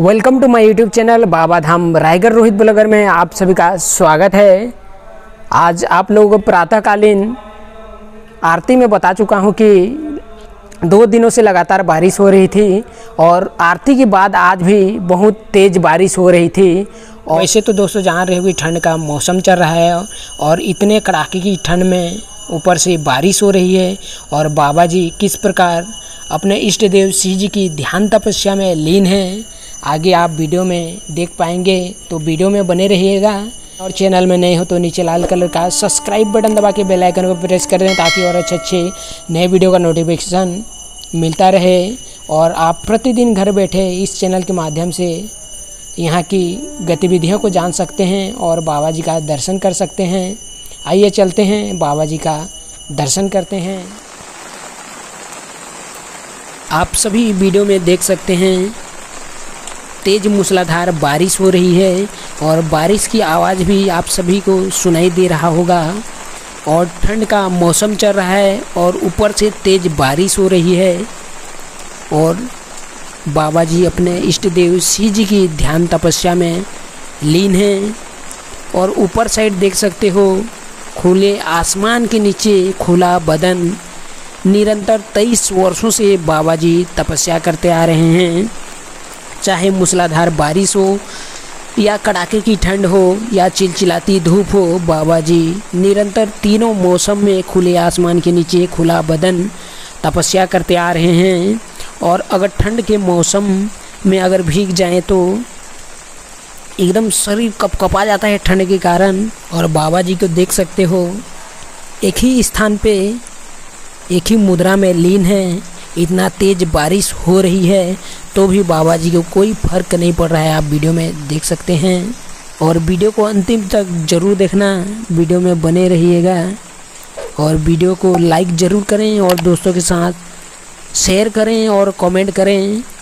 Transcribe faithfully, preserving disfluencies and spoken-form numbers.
Welcome to my YouTube channel Baba Dham Raigarh Rohit blogger में आप सभी का स्वागत है। आज आप लोगों को प्रातःकालीन आरती में बता चुका हूं कि दो दिनों से लगातार बारिश हो रही थी और आरती के बाद आज भी बहुत तेज़ बारिश हो रही थी। और वैसे तो दोस्तों जान रहे होगी ठंड का मौसम चल रहा है और इतने कड़ाके की ठंड में ऊपर से बारिश हो रही है और बाबा जी किस प्रकार अपने इष्ट देव शिव जी की ध्यान तपस्या में लीन हैं, आगे आप वीडियो में देख पाएंगे। तो वीडियो में बने रहिएगा और चैनल में नए हो तो नीचे लाल कलर का सब्सक्राइब बटन दबा के बेल आइकन को प्रेस कर दें ताकि और अच्छे अच्छे नए वीडियो का नोटिफिकेशन मिलता रहे और आप प्रतिदिन घर बैठे इस चैनल के माध्यम से यहाँ की गतिविधियों को जान सकते हैं और बाबा जी का दर्शन कर सकते हैं। आइए चलते हैं बाबा जी का दर्शन करते हैं। आप सभी वीडियो में देख सकते हैं तेज मूसलाधार बारिश हो रही है और बारिश की आवाज़ भी आप सभी को सुनाई दे रहा होगा और ठंड का मौसम चल रहा है और ऊपर से तेज बारिश हो रही है और बाबा जी अपने इष्ट देव शिव जी की ध्यान तपस्या में लीन हैं। और ऊपर साइड देख सकते हो खुले आसमान के नीचे खुला बदन, निरंतर तेईस वर्षों से बाबा जी तपस्या करते आ रहे हैं। चाहे मूसलाधार बारिश हो या कड़ाके की ठंड हो या चिलचिलाती धूप हो, बाबा जी निरंतर तीनों मौसम में खुले आसमान के नीचे खुला बदन तपस्या करते आ रहे हैं। और अगर ठंड के मौसम में अगर भीग जाएं तो एकदम शरीर कपकपा जाता है ठंड के कारण। और बाबा जी को देख सकते हो एक ही स्थान पे एक ही मुद्रा में लीन है। इतना तेज बारिश हो रही है तो भी बाबा जी को कोई फर्क नहीं पड़ रहा है, आप वीडियो में देख सकते हैं। और वीडियो को अंतिम तक ज़रूर देखना, वीडियो में बने रहिएगा और वीडियो को लाइक ज़रूर करें और दोस्तों के साथ शेयर करें और कमेंट करें।